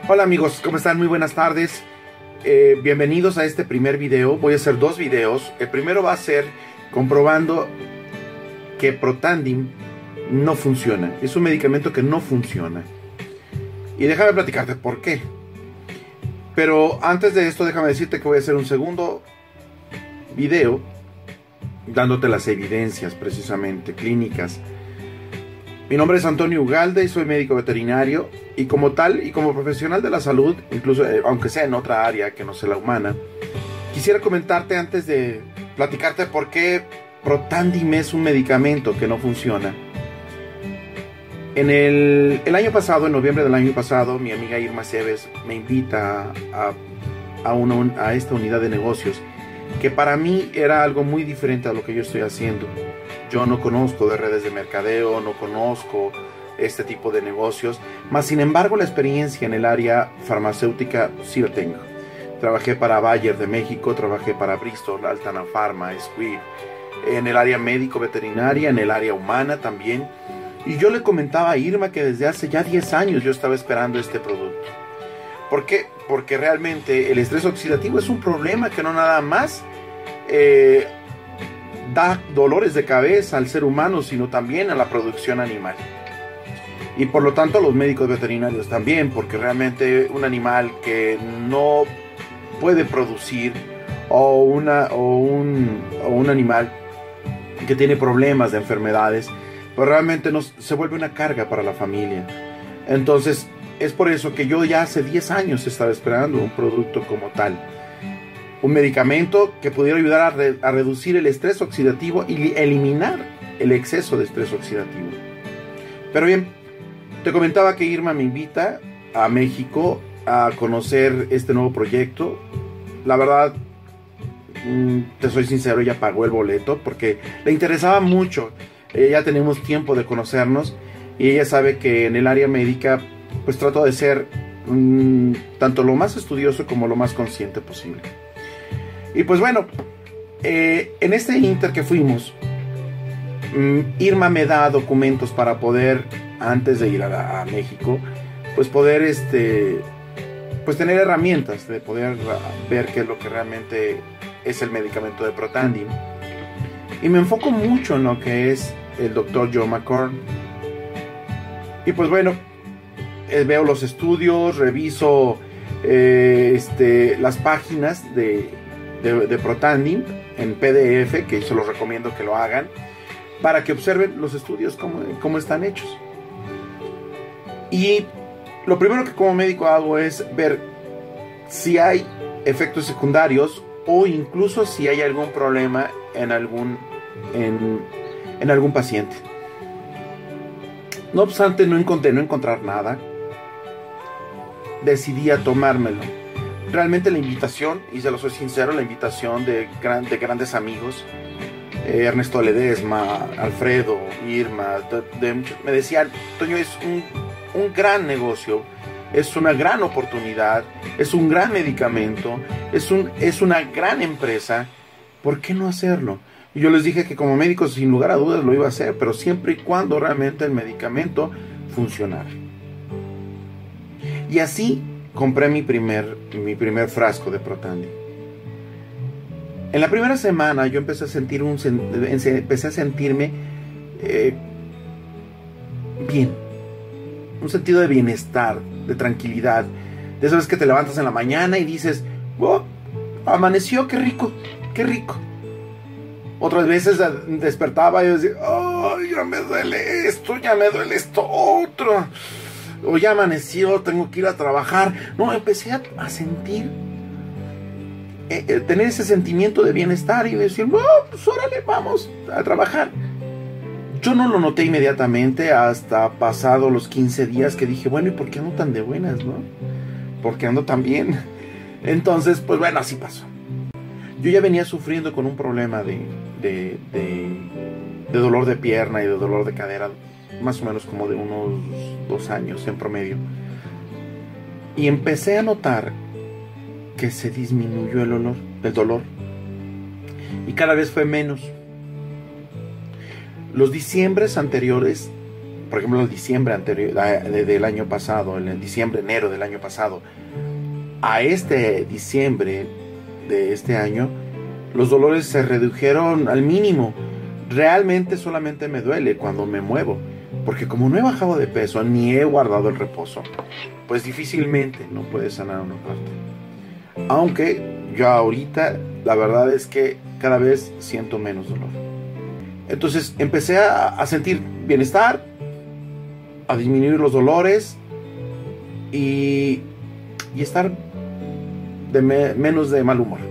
Hola amigos, ¿cómo están? Muy buenas tardes. Bienvenidos a este primer video. Voy a hacer dos videos. El primero va a ser comprobando que Protandim no funciona. Es un medicamento que no funciona. Y déjame platicarte por qué. Pero antes de esto, déjame decirte que voy a hacer un segundo video dándote las evidencias precisamente clínicas. Mi nombre es Antonio Ugalde y soy médico veterinario, y como tal y como profesional de la salud, incluso aunque sea en otra área que no sea la humana, quisiera comentarte antes de platicarte por qué Protandim es un medicamento que no funciona. En el año pasado, en noviembre del año pasado, mi amiga Irma Cebes me invita a esta unidad de negocios, que para mí era algo muy diferente a lo que yo estoy haciendo. Yo no conozco de redes de mercadeo, no conozco este tipo de negocios, mas sin embargo la experiencia en el área farmacéutica sí la tengo. Trabajé para Bayer de México, trabajé para Bristol, Altana Pharma, Squid, en el área médico-veterinaria, en el área humana también. Y yo le comentaba a Irma que desde hace ya 10 años yo estaba esperando este producto. ¿Por qué? Porque realmente el estrés oxidativo es un problema que no nada más da dolores de cabeza al ser humano, sino también a la producción animal. Y por lo tanto a los médicos veterinarios también, porque realmente un animal que no puede producir o un animal que tiene problemas de enfermedades, pues realmente se vuelve una carga para la familia. Entonces es por eso que yo ya hace 10 años estaba esperando un producto como tal. Un medicamento que pudiera ayudar a reducir el estrés oxidativo y eliminar el exceso de estrés oxidativo. Pero bien, te comentaba que Irma me invita a México a conocer este nuevo proyecto. La verdad, te soy sincero, ella pagó el boleto porque le interesaba mucho. Ya tenemos tiempo de conocernos y ella sabe que en el área médica pues trato de ser tanto lo más estudioso como lo más consciente posible. Y pues bueno, en este inter que fuimos, Irma me da documentos para poder, antes de ir a México, pues poder pues tener herramientas de poder ver qué es lo que realmente es el medicamento de Protandim. Y me enfoco mucho en lo que es el Dr. Joe McCorn. Y pues bueno, veo los estudios, reviso las páginas de Protandim en PDF, que se los recomiendo que lo hagan, para que observen los estudios cómo están hechos. Y lo primero que como médico hago es ver si hay efectos secundarios o incluso si hay algún problema en algún paciente. No obstante, no encontrar nada, decidí a tomármelo. Realmente la invitación, y se lo soy sincero, la invitación de grandes amigos, Ernesto Ledesma, Alfredo, Irma, me decían: Toño, es un gran negocio, es una gran oportunidad, es un gran medicamento, es una gran empresa, ¿por qué no hacerlo? Y yo les dije que como médico sin lugar a dudas lo iba a hacer, pero siempre y cuando realmente el medicamento funcionara. Y así compré mi primer frasco de Protandim. En la primera semana yo empecé a sentirme bien, un sentido de bienestar, de tranquilidad, de esas veces que te levantas en la mañana y dices: oh, amaneció, qué rico, qué rico. Otras veces despertaba y decía: oh, ya me duele esto otro, o ya amaneció, tengo que ir a trabajar. No, empecé a sentir, tener ese sentimiento de bienestar y decir: oh, pues órale, vamos a trabajar. Yo no lo noté inmediatamente hasta pasado los 15 días, que dije: bueno, ¿y por qué ando tan de buenas, no? ¿Por qué ando tan bien? Entonces, pues bueno, así pasó. Yo ya venía sufriendo con un problema de dolor de pierna y de dolor de cadera, más o menos como de unos 2 años en promedio. Y empecé a notar que se disminuyó el dolor. Y cada vez fue menos. Los diciembres anteriores por ejemplo, el diciembre anterior, del año pasado, en el diciembre, enero del año pasado, a este diciembre de este año, los dolores se redujeron al mínimo. Realmente solamente me duele cuando me muevo, porque como no he bajado de peso ni he guardado el reposo, pues difícilmente no puede sanar una parte. Aunque yo ahorita la verdad es que cada vez siento menos dolor. Entonces empecé a sentir bienestar, a disminuir los dolores y estar menos de mal humor.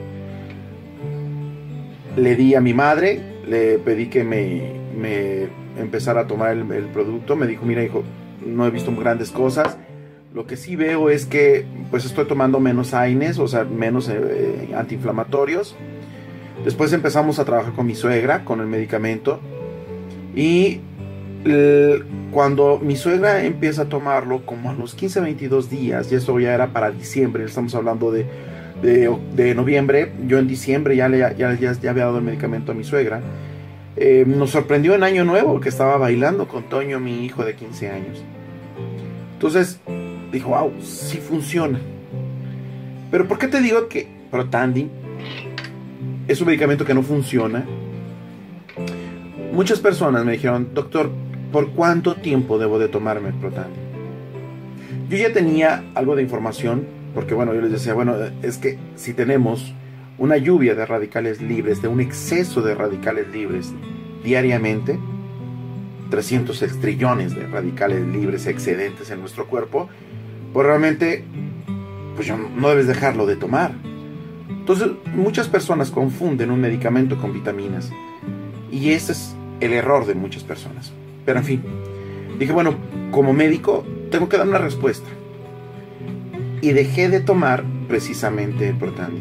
Le di a mi madre, le pedí que me empezara a tomar el producto. Me dijo, mira hijo, no he visto grandes cosas. Lo que sí veo es que pues estoy tomando menos AINES, o sea, menos antiinflamatorios. Después empezamos a trabajar con mi suegra, con el medicamento. Y cuando mi suegra empieza a tomarlo, como a los 15, 22 días, y esto ya era para diciembre, estamos hablando de noviembre, yo en diciembre ya había dado el medicamento a mi suegra. Nos sorprendió en Año Nuevo que estaba bailando con Toño, mi hijo de 15 años. Entonces dijo, wow, sí funciona. Pero ¿por qué te digo que Protandim es un medicamento que no funciona? Muchas personas me dijeron, doctor, ¿por cuánto tiempo debo de tomarme Protandim? Yo ya tenía algo de información, porque bueno, yo les decía, bueno, es que si tenemos una lluvia de radicales libres, de un exceso de radicales libres diariamente, 300 trillones de radicales libres excedentes en nuestro cuerpo, pues realmente pues no debes dejarlo de tomar. Entonces muchas personas confunden un medicamento con vitaminas y ese es el error de muchas personas. Pero en fin, dije, bueno, como médico tengo que dar una respuesta y dejé de tomar precisamente el Protandim.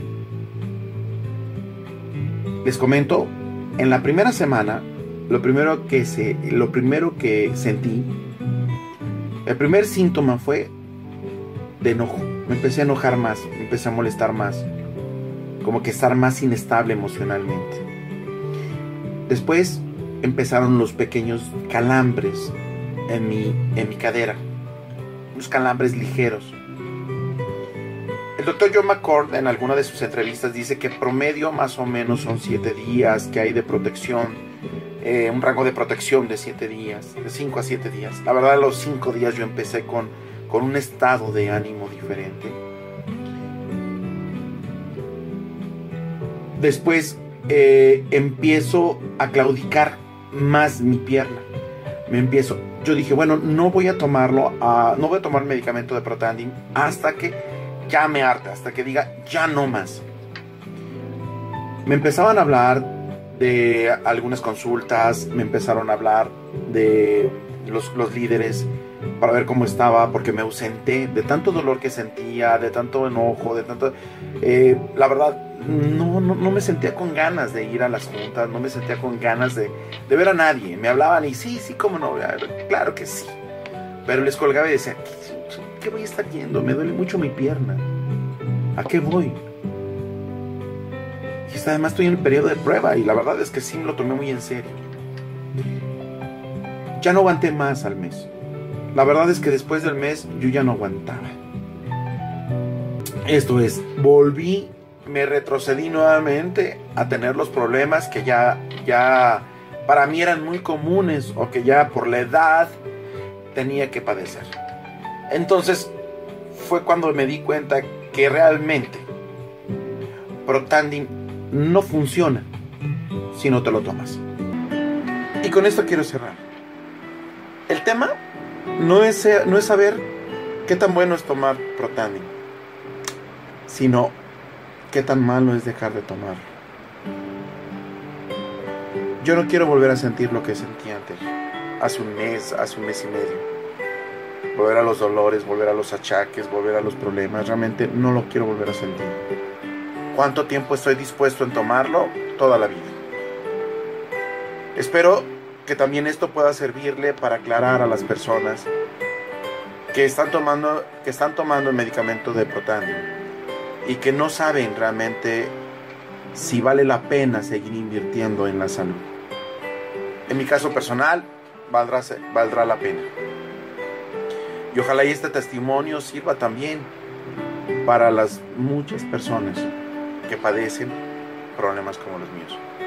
Les comento, en la primera semana, lo primero que sentí, el primer síntoma fue de enojo. Me empecé a enojar más, me empecé a molestar más, como que estar más inestable emocionalmente. Después empezaron los pequeños calambres en mi cadera, unos calambres ligeros. El doctor John McCord en alguna de sus entrevistas dice que promedio más o menos son 7 días que hay de protección, un rango de protección de 7 días, de 5 a 7 días. La verdad, a los 5 días yo empecé con un estado de ánimo diferente. Después empiezo a claudicar más mi pierna. Yo dije, bueno, no voy a tomar medicamento de Protandim hasta que ya me harte, hasta que diga ya no más. Me empezaban a hablar de algunas consultas, me empezaron a hablar de los líderes para ver cómo estaba, porque me ausenté de tanto dolor que sentía, de tanto enojo, de tanto la verdad no me sentía con ganas de ir a las juntas, no me sentía con ganas de ver a nadie. Me hablaban y sí, cómo no, claro que sí, pero les colgaba y decía, ¿qué voy a estar yendo? Me duele mucho mi pierna, ¿a qué voy? Y además estoy en el periodo de prueba y la verdad es que sí me lo tomé muy en serio. Ya no aguanté más al mes. La verdad es que después del mes yo ya no aguantaba. Esto es, me retrocedí nuevamente a tener los problemas que ya para mí eran muy comunes o que ya por la edad tenía que padecer. Entonces fue cuando me di cuenta que realmente Protandim no funciona si no te lo tomas. Y con esto quiero cerrar. El tema no es saber qué tan bueno es tomar Protandim, sino qué tan malo es dejar de tomar. Yo no quiero volver a sentir lo que sentí antes, hace un mes y medio. Volver a los dolores, volver a los achaques, volver a los problemas. Realmente no lo quiero volver a sentir. ¿Cuánto tiempo estoy dispuesto en tomarlo? Toda la vida. Espero que también esto pueda servirle para aclarar a las personas que están tomando el medicamento de Protandim y que no saben realmente si vale la pena seguir invirtiendo en la salud. En mi caso personal, valdrá la pena. Y ojalá y este testimonio sirva también para las muchas personas que padecen problemas como los míos.